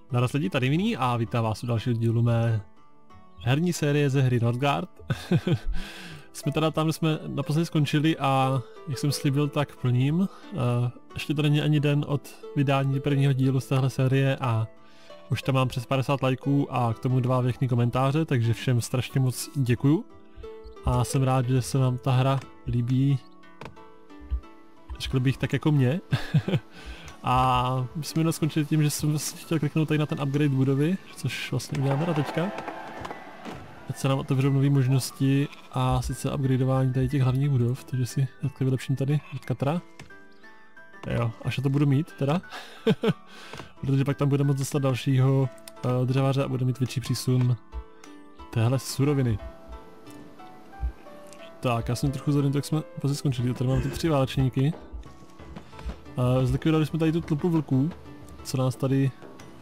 Naraz lidi, tady Vinný a vítám vás u dalšího dílu mé herní série ze hry Northgard. Jsme teda tam, kde jsme naposledy skončili a jak jsem slíbil, tak plním. Ještě to není ani den od vydání prvního dílu z téhle série a už tam mám přes 50 lajků a k tomu 2 věkný komentáře, takže všem strašně moc děkuju. A jsem rád, že se vám ta hra líbí, řekl bych tak jako mě. A my jsme jenom skončili tím, že jsem chtěl kliknout tady na ten upgrade budovy, což vlastně uděláme na teďka. Ať se nám otevřou nové možnosti a sice upgradeování tady těch hlavních budov, takže si takhle vylepším tady od Katra. Jo, až to budu mít teda. Protože pak tam bude moct dostat dalšího dřevaře a bude mít větší přísun téhle suroviny. Tak, já jsem trochu zhodný, tak jsme vlastně skončili, tady máme ty 3 válečníky. Zlikvidovali jsme tady tu tlupu vlků, co nás tady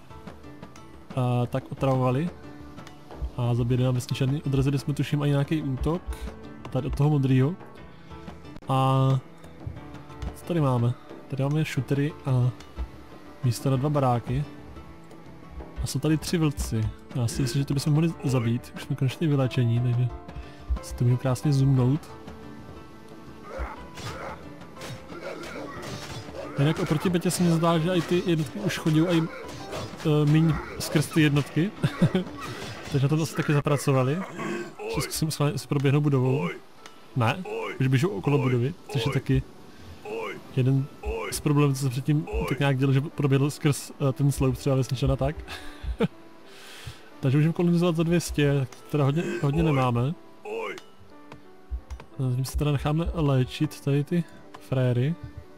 tak otravovali. A zabili nám vesničany, odrazili jsme tuším i nějaký útok, tady od toho modrýho. A co tady máme? Tady máme shootery a místo na 2 baráky. A jsou tady 3 vlci. Já si myslím, že to bychom mohli zabít, už jsme konečně vyléčení, takže si to můžu krásně zoomnout. Jinak oproti betě se mi zdá, že i ty jednotky už chodí i míň skrz ty jednotky. Takže na to asi taky zapracovali. Zkusím si proběhnout budovou. Ne, už běžu okolo budovy, což je taky jeden z problémů, co se předtím tak nějak dělal, že proběhl skrz ten sloup třeba vesničana tak. Takže můžeme kolonizovat za 200, teda hodně nemáme. Zatím se teda necháme léčit tady ty fréry.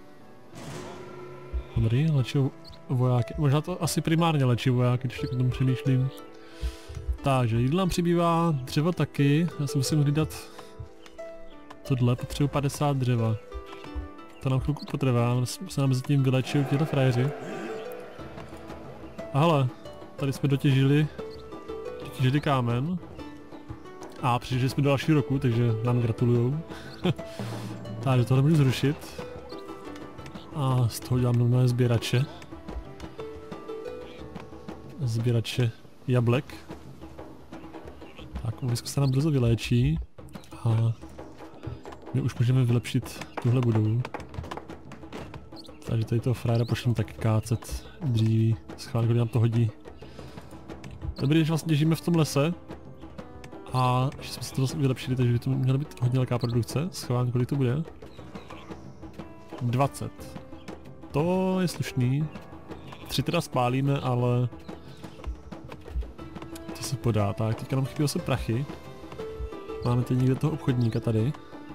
Dobrý, léčí vojáky. Možná to asi primárně léčí vojáky, když tak o tom přemýšlím. Takže jídlo nám přibývá, dřevo taky, já si musím hlídat tohle, potřebuji 50 dřeva. To nám chvilku potrvá, se nám zatím vylečují tyhle frajeři. A hele, tady jsme dotěžili kámen. A přišli jsme do dalšího roku, takže nám gratulujou. Takže tohle můžu zrušit. A z toho dělám normálně sběrače. Sběrače jablek. Tak, umysl se nám brzo vyléčí a my už můžeme vylepšit tuhle budovu. Takže tady toho frajera pošleme taky kácet dříví, schválně, kdy nám to hodí. Dobrý, že vlastně žijeme v tom lese a že jsme si to vlastně vylepšili, takže by to měla být hodně velká produkce, schválně, kolik to bude. 20. To je slušný. 3 teda spálíme, ale to se podá. Tak, teďka nám chybí se prachy. Máme tady někde toho obchodníka tady.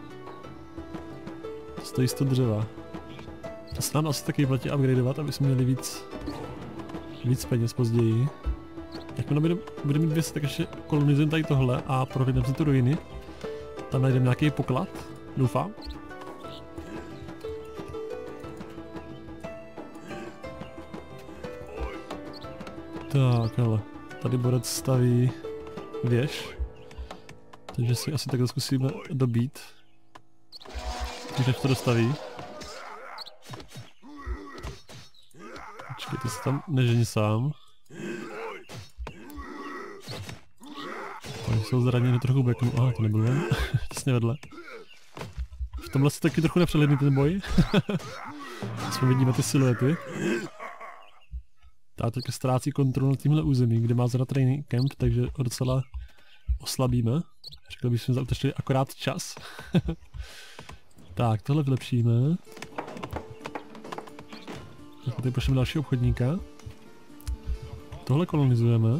To stojí 100 dřeva. To se nám asi taky platí upgradeovat, aby jsme měli víc peněz později. Jakmile budeme mít 200, tak ještě kolonizujeme tady tohle a provedeme si tu ruiny. Tam najdeme nějaký poklad, doufám. Tak, hele, tady borec staví věž, takže si asi takhle zkusíme dobít, když to dostaví. Počkej, ty se tam neženi sám. Oni jsou zraněni trochu beknu, aha, to nebylo jen, těsně vedle. V tomhle se taky trochu nepřehledný ten boj. Aspoň vidíme ty siluety. Ta teďka ztrácí kontrolu nad tímhle území, kde má zrovna training camp, takže ho docela oslabíme. Řekl bych, že jsme zautočili akorát čas. Tak, tohle vylepšíme. Tak tady pošleme další obchodníka. Tohle kolonizujeme.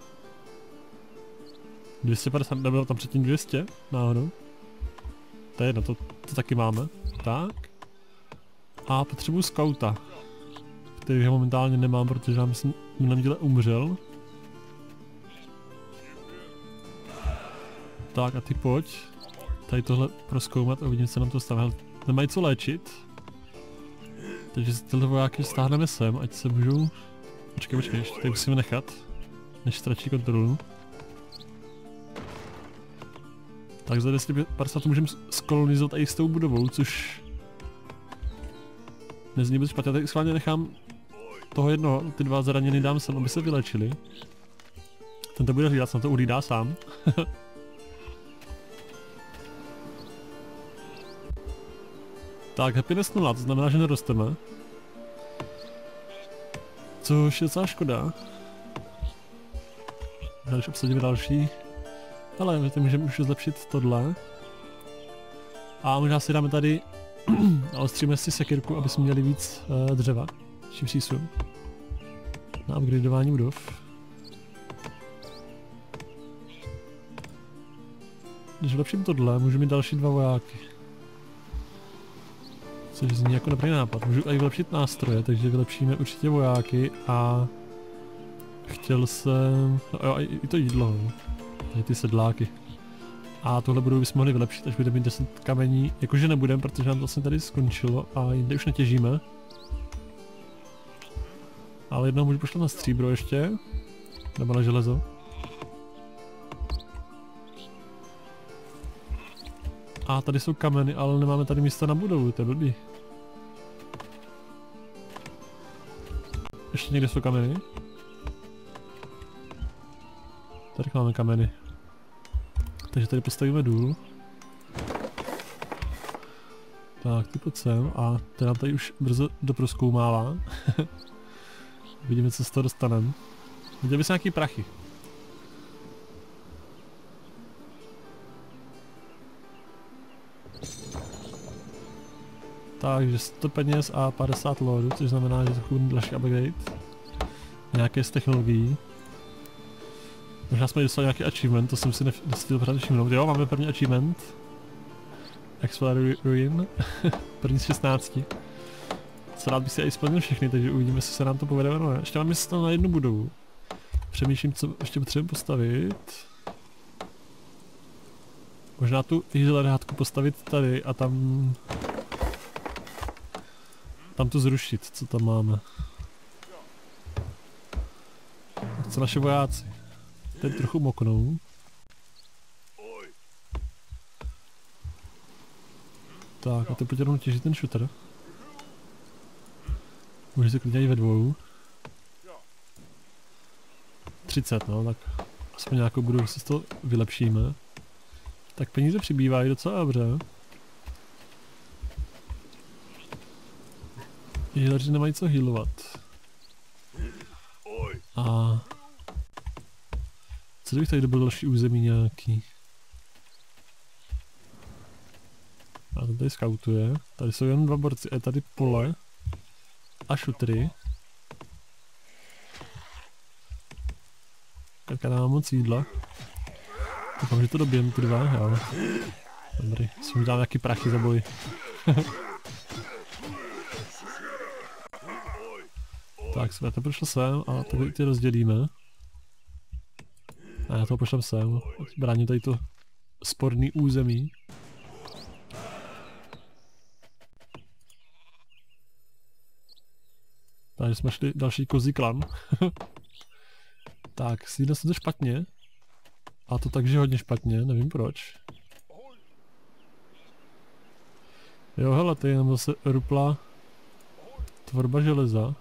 250, nebylo tam předtím 200 náhodou. To je jedno, to taky máme. Tak. A potřebuji skauta, který ho momentálně nemám, protože já myslím, že na díle umřel. Tak a ty pojď tady tohle prozkoumat a uvidím, co nám to stane. Nemají co léčit. Takže si tyhle vojáky stáhneme sem, ať se můžou... Počkej, ještě tady musíme nechat, než ztratí kontrolu. Tak za 250 můžeme skolonizovat i s tou budovou, což nezní vůbec špatně. Já tady schválně nechám toho jednoho, ty dva zraněný dám sem, aby se vylečili. Ten to bude hlídat, snad to uhlídá sám. Tak, happiness 0, to znamená, že nerosteme. Což je docela škoda. Když obsadíme další. Ale my to můžeme už zlepšit tohle. A možná si dáme tady, ale stříme si sekirku, aby jsme měli víc dřeva. Čím přísun. Na upgradeování budov. Když vylepším tohle, můžu mít další 2 vojáky. Což zní jako dobrý nápad. Můžu i vylepšit nástroje, takže vylepšíme určitě vojáky a... Chtěl jsem... No jo, i to jídlo, no. Tady ty sedláky. A tohle budu bychom mohli vylepšit, až budeme mít 10 kamení. Jakože nebudeme, protože nám to vlastně tady skončilo a jinde už netěžíme. Ale jednou můžu pošlat na stříbro ještě. Nebo na železo. A tady jsou kameny, ale nemáme tady místa na budovu, to je blbý. Ještě někde jsou kameny? Tady máme kameny. Takže tady postavíme důl. Tak, ty pojď sem a ten nám tady už brzo doprozkoumává. Vidíme, co z toho dostaneme. Viděli by se nějaký prachy. Takže 100 peněz a 50 lordů, což znamená, že to bude další upgrade. Nějaké z technologií. Možná jsme dostali nějaký achievement, to jsem si nestihl pořád všimnout. Jo, máme první achievement. Explore Ruin. První z 16. Co rád bych si i splnil všechny, takže uvidíme, jestli se nám to povede nebo ne. Ještě mám místo na jednu budovu. Přemýšlím, co ještě potřebujeme postavit. Možná tu hydrolehátku postavit tady a tam to zrušit, co tam máme. Co naše vojáci? Teď trochu moknou. Tak a teď pojď jenom těžit ten shooter. Může se klidně i ve dvou. 30, no, tak aspoň nějakou budovu si z toho vylepšíme. Tak peníze přibývají docela dobře. Healeři nemají co healovat. A... Co kdybych tady dobil další území nějaký? A to tady skautuje. Tady jsou jen 2 borci, je tady pole. A šutry. Jaká nám moc jídla. Doufám, že to dobijem ty 2, jo. Dobrý, si mi dám nějaký prachy za boj. Tak, jsme to prošlo sem a tady ty rozdělíme. A já to pošlem sem, brání tady to sporný území. Takže jsme šli další kozí klan. Tak, slídne se to špatně. A to takže hodně špatně, nevím proč. Jo, hele, tady nám zase rupla tvorba železa.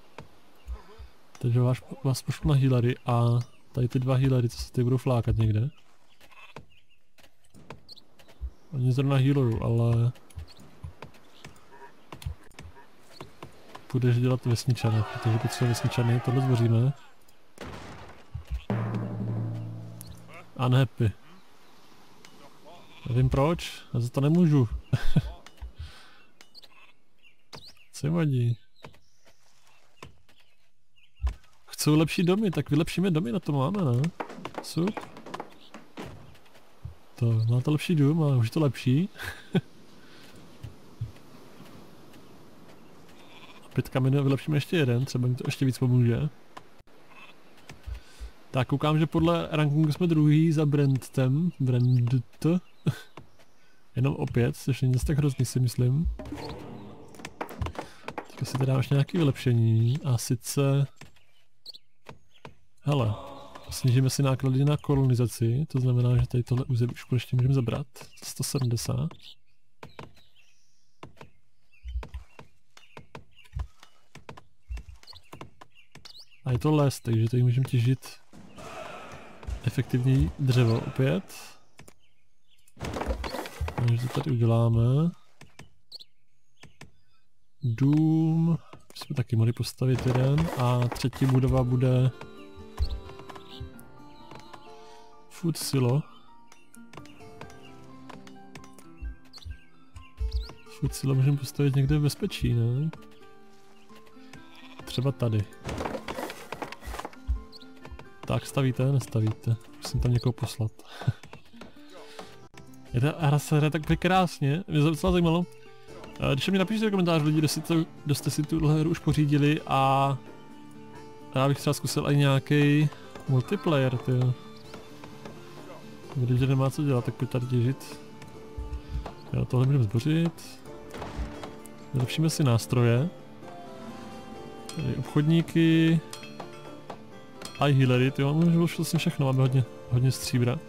Takže vás pošlu na healery a tady ty 2 healery, co se tady budou flákat někde. Oni zrovna healeru, ale... Budeš dělat vesničany, protože potřebujeme vesničany, tohle zboříme. Unhappy. Nevím proč, já za to nemůžu. Co jim vadí? Chcou lepší domy, tak vylepšíme domy, na to máme, ne? Sup. To, máte lepší dům, ale už je to lepší. 5 kamenů vylepšíme ještě jeden, třeba mi to ještě víc pomůže. Tak koukám, že podle rankingu jsme druhý za Brandtem. Brandt. Jenom opět, což není zase tak hrozný, si myslím. Teďka si teda ještě nějaké vylepšení a sice... Hele, snížíme si náklady na kolonizaci, to znamená, že tady tohle území už konečně můžeme zabrat. 170. A je to les, takže tady můžeme těžit efektivněji dřevo opět. Takže to tady uděláme. Dům jsme taky mohli postavit jeden a třetí budova bude food silo. Food silo můžeme postavit někde v bezpečí, ne? Třeba tady. Tak stavíte, nestavíte. Musím tam někoho poslat. Hra se hraje tak krásně, mě to docela zajímalo. Když mi napište do komentářů lidi, kdo jste si tuhle hru už pořídili a já bych třeba zkusil i nějaký multiplayer, tyjo. Když nemá co dělat, tak pojď tady těžit. Jo, tohle můžeme zbořit. Vylepšíme si nástroje. Tady obchodníky. A i healery, tyjo, můžu vlastně všechno, máme hodně stříbra.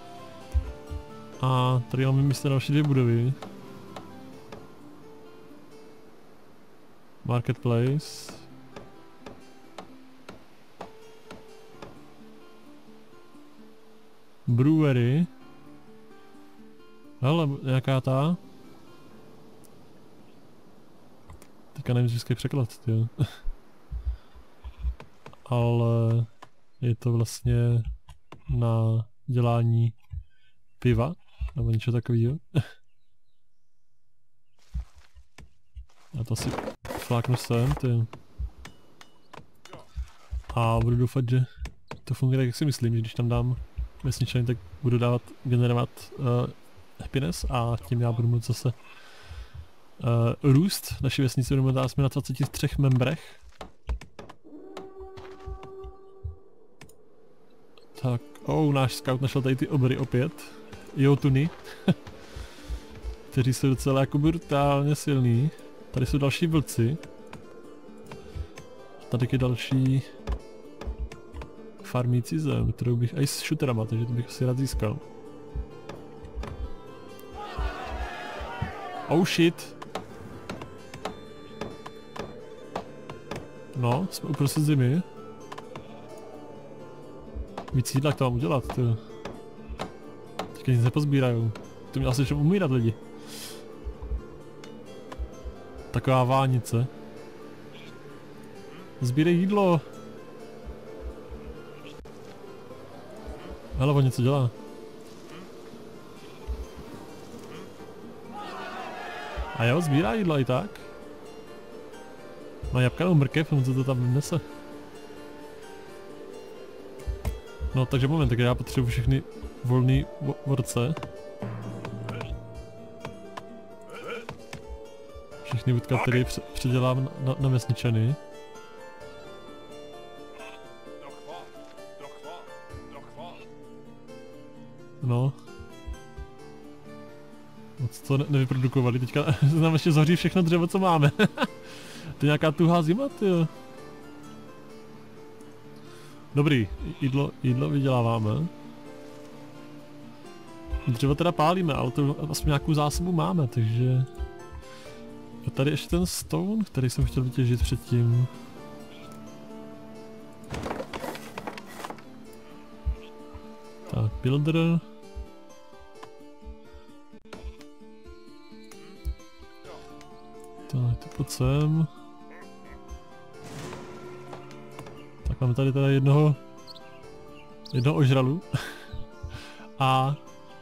A tady máme místo další dvě budovy. Marketplace. Brewery. Hele, nějaká ta. Teďka nevím, získej překlad, tyjo. Ale je to vlastně na dělání piva, nebo něco takového. Já to asi fláknu sem, ty. A budu doufat, že to funguje tak, jak si myslím, že když tam dám vesničany, tak budu generovat happiness a tím já budu moct zase růst. Naši vesnici budeme jsme na 23 membrech. Tak, náš scout našel tady ty obry opět. Jotuny. Kteří jsou docela jako brutálně silní. Tady jsou další vlci. Tady je další farmící zem, kterou bych i s šuterama, takže to bych asi rád získal. Oh shit! No, jsme uprostřed zimy. Víc jídla, jak to mám udělat, tyjo. Teďka nic nepozbírajou. To měl asi všem umírat lidi. Taková vánice. Sbírej jídlo. Hele, on něco dělá. A jo, sbírá jídlo i tak. Má jabka nebo mrkev, on co to tam nese. No takže moment, tak já potřebuji všechny volné vorce. Všechny vodka, které předělám na vesničany. No. Moc to nevyprodukovali, teďka nám ještě zhoří všechno dřevo, co máme. To je nějaká tuhá zima, tyjo. Dobrý, jídlo vyděláváme. Dřevo teda pálíme, ale to vlastně nějakou zásobu máme, takže... A tady ještě ten stone, který jsem chtěl vytěžit předtím. Tak, builder. Tak, ty pojď sem. Tak máme tady teda jednoho ožralu. A...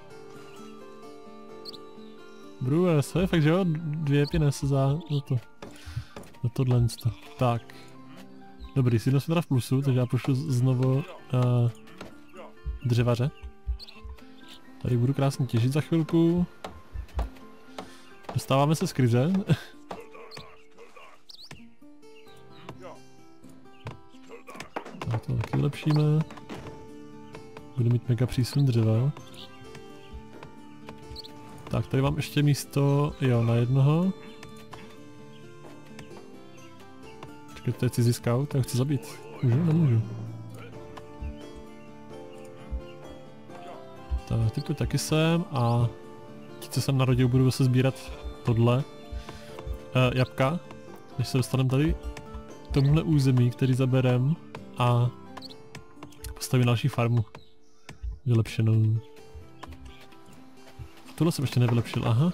Brewers, je fakt, že jo? 2 pěnes za tohle. Tak. Dobrý, sídlo jsme teda v plusu, takže já pošlu znovu dřevaře. Tady budu krásně těžit za chvilku. Dostáváme se z krize. Tak to taky vylepšíme. Budu mít mega přísun dřeva. Tak, tady mám ještě místo, jo, na jednoho. Počkej, to je cizí scout, já ho chci zabít. Můžu? Nemůžu. Tak, ty pojď taky sem a ti, co jsem narodil, budu zase sbírat tohle. Jabka, než se dostaneme tady k tomuhle území, který zaberem. a postavím další farmu. Vylepšenou. Tohle jsem ještě nevylepšil, aha.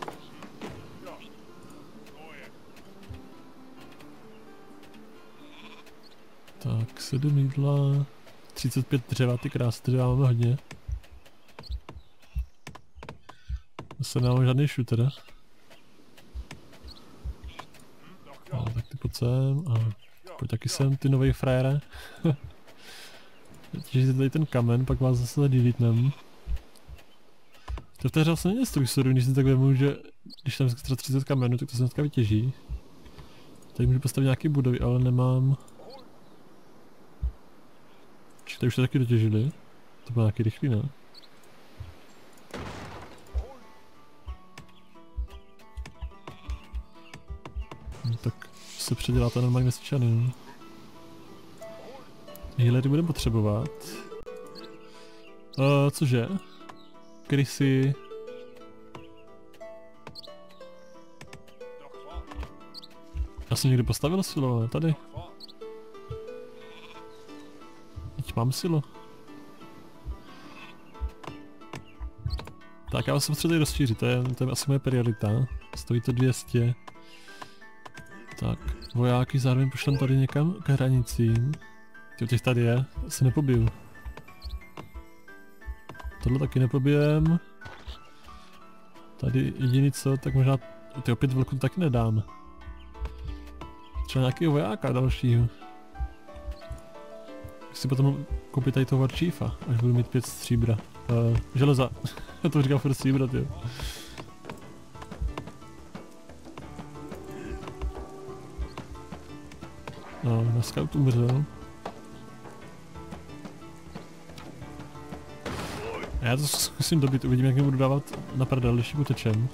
Tak, 7 jídla, 35 dřeva, ty krásy, dřeva máme hodně. Zase nemám žádný shooter. No, tak ty pojď sem a pojď taky sem, ty novej frajere. Těžíte tady ten kamen, pak vás zase tady delítnem. To v té hře vlastně není struktury, když si tak vemu, že když tam extra 30 kamenů, tak to se dneska vytěží. Tady můžu postavit nějaké budovy, ale nemám... Či tady už to taky dotěžili. To bylo nějaký rychlý, ne? No, tak se předělá to normálně měsíčany. Healery budeme potřebovat. Cože? Krysy. Já jsem někdy postavil silu, ne? Tady. Teď mám silu. Tak já se potřebuji rozšířit, to je asi moje priorita. Stojí to 200. Tak, vojáky zároveň pošlem tady někam k hranicím. Těch tady je, se nepobiju. Tohle taky nepobijem. Tady jediný co, tak možná ty opět velkou to taky nedám. Třeba nějakýho vojáka dalšího. Si potom koupit tady toho Warchiefa, až budu mít 5 stříbra. Železa. To říkám furt stříbra, tyjo. No, na scout umřel. Já to zkusím dobit, uvidím, jak mi budu dávat na prdel, když utečem.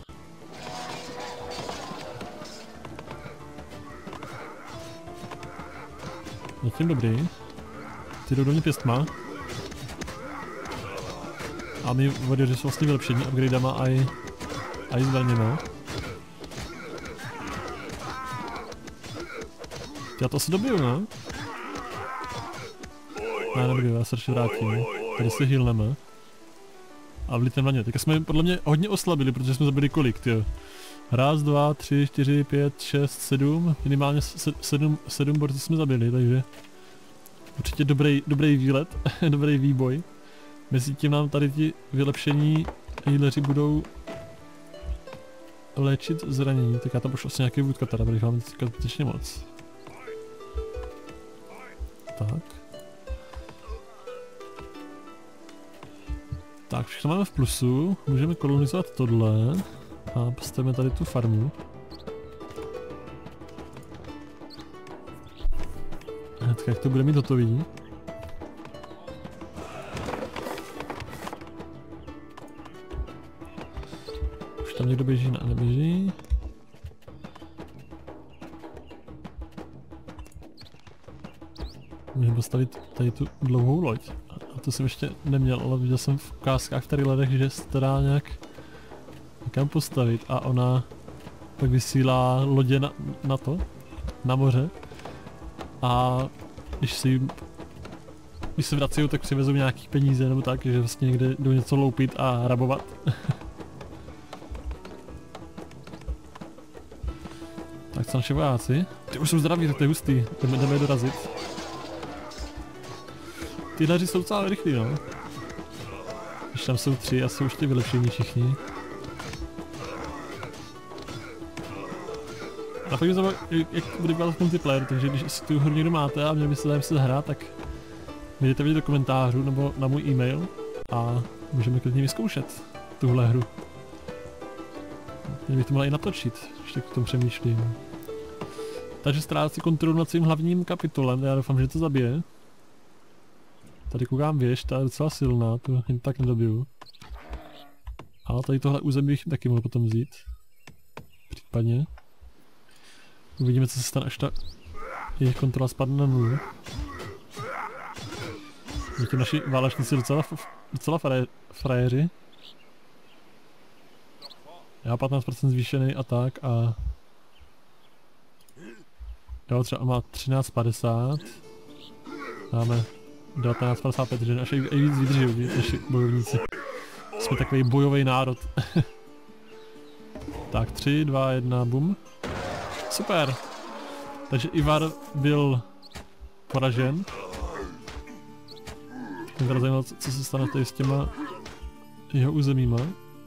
Zatím dobrý. Ty jdou do mě pěstma. A my warriori jsou vlastně vylepšení upgradama a i zbraněma. Já to asi dobiju, ne? Ne, nebiju, já se radši vrátím. Tady se healneme. A vlítneme na ně. Tak jsme podle mě hodně oslabili, protože jsme zabili kolik, tyjo. Raz, 2, 3, 4, 5, 6, 7. Minimálně 7 borců jsme zabili, takže... Určitě dobrý výlet, dobrý výboj. Mezi tím nám tady ti vylepšení healeři budou léčit zranění, tak já tam pošlu asi nějaký vůdka teda, protože mám teďka zbytečně moc. Tak. Tak, všechno máme v plusu, můžeme kolonizovat tohle a postavíme tady tu farmu. Hnedka jak to bude mít hotový. Už tam někdo běží, neběží. Můžeme postavit tady tu dlouhou loď. A to jsem ještě neměl, ale viděl jsem v ukázkách v tady ledech, že se to dá nějak někam postavit a ona pak vysílá lodě na moře. A když se vrací, tak přivezou nějaký peníze nebo tak, že vlastně někde jdou něco loupit a rabovat. Tak co naše vojáci? Ty už jsou zdraví, tak to je hustý, jdeme je dorazit. Ty hleři jsou docela rychlí, no. Když tam jsou 3 a jsou už ty vylepšení všichni. A pak mě jak to bude vypadat v multiplayer, takže když si tu hru někdo máte a měl by se zájem se zahrát, tak mi dejte vidět do komentářů nebo na můj e-mail a můžeme klidně vyzkoušet tuhle hru. Mě bych to mohla i natočit, když tak o tom přemýšlím. Takže ztrácí kontrolu nad svým hlavním kapitolem, já doufám, že to zabije. Tady koukám věž, ta je docela silná, to jen tak nedobiju. Ale tady tohle území bych taky mohl potom vzít. Případně. Uvidíme, co se stane, až ta jejich kontrola spadne na nulu. Zatím naši válečníci docela frajeři. Já 15% zvýšený atak a... Jo, třeba má 13,50. Máme 1955, že naše i víc vydrží, naši bojovníci. Jsme takový bojový národ. Tak 3, 2, 1, bum. Super. Takže Ivar byl poražen. Mě teda zajímalo, co se stane tady s těma jeho územíma.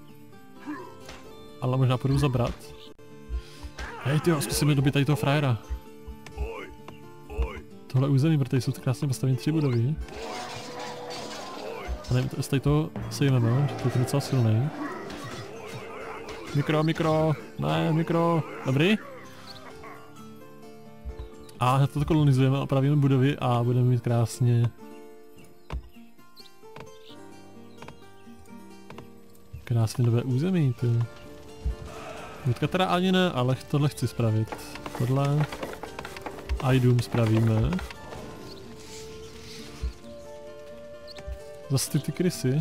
Ale možná půjdu zabrat. Hej tyjo, zkusíme dobit tady toho frajera. Tohle území, protože jsou to krásně postavení 3 budovy. A nevím, jestli toho sejmeme, že to je docela silný. Mikro, ne, mikro, dobrý. A hned to kolonizujeme, opravíme budovy a budeme mít krásně... Krásně nové území, ty. Hnedka teda ani ne, ale tohle chci spravit. Tohle... Aidum spravíme. Zase ty krysy.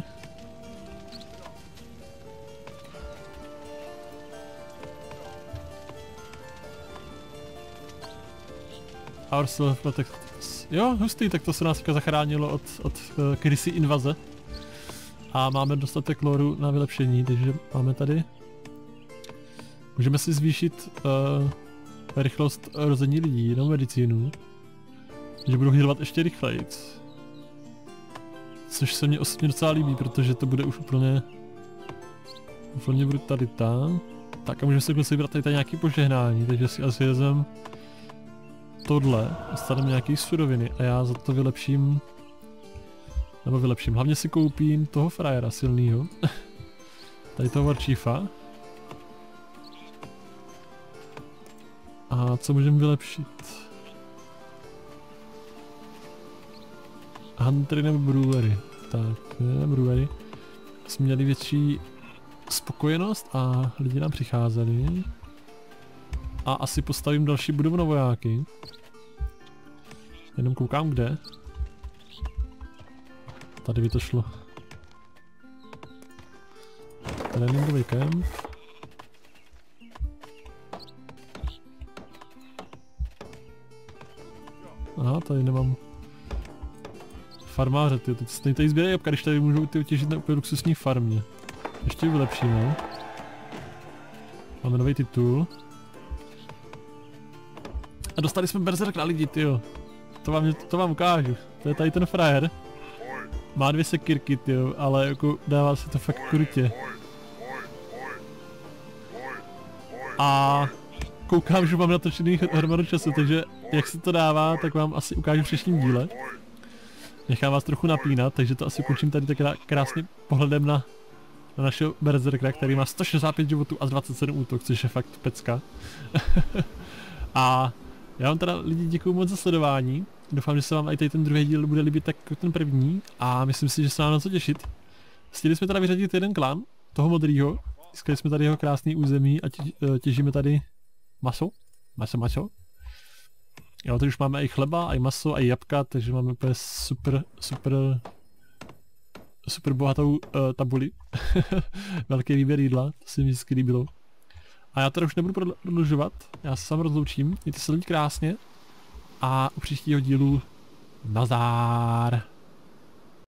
Our self-protect. Jo, hustý, tak to se nás zachránilo od krysy invaze. A máme dostatek loru na vylepšení, takže máme tady. Můžeme si zvýšit rychlost rození lidí na medicínu. Že budou healovat ještě rychleji. Což se mně osobně docela líbí, protože to bude už úplně brutalita. Tak a můžeme si dokonce vybrat tady nějaké požehnání, takže si asi vezmeme tohle, dostaneme nějaké suroviny a já za to vylepším, hlavně si koupím toho frajera silnýho, tady toho Warchiefa. A co můžeme vylepšit? Huntery nebo brewery? Tak, brewery. Jsme měli větší spokojenost a lidi nám přicházeli. A asi postavím další budovu na vojáky. Jenom koukám kde. Tady by to šlo. Tréninkový kemp. Aha, tady nemám farmáře, ty teď tady sbírají jabka, když tady můžou ty těžit na úplně luxusní farmě. Ještě vylepšíme. Máme nový titul. A dostali jsme berserk na lidi, tyjo. To vám ukážu. To je tady ten frajer. Má 2 sekirky, tyjo, ale jako dává se to fakt krutě. A koukám, že mám natočený hromadu času, takže jak se to dává, tak vám asi ukážu v příštím díle. Nechám vás trochu napínat, takže to asi ukončím tady tak krásně pohledem na našeho berserkera, který má 165 životů a 27 útok, což je fakt pecka. A já vám teda lidi děkuju moc za sledování. Doufám, že se vám i tady ten druhý díl bude líbit tak jako ten první a myslím si, že se vám na co těšit. Chtěli jsme teda vyřadit jeden klan, toho modrýho. Získali jsme tady jeho krásný území a těžíme tady maso. Jo, teď už máme i chleba, i maso, i jabka, takže máme úplně super bohatou tabuli. Velký výběr jídla, to se mi vždycky líbilo. A já teda už nebudu prodlužovat, já se sám rozloučím, mějte se lidi krásně a u příštího dílu nazdár.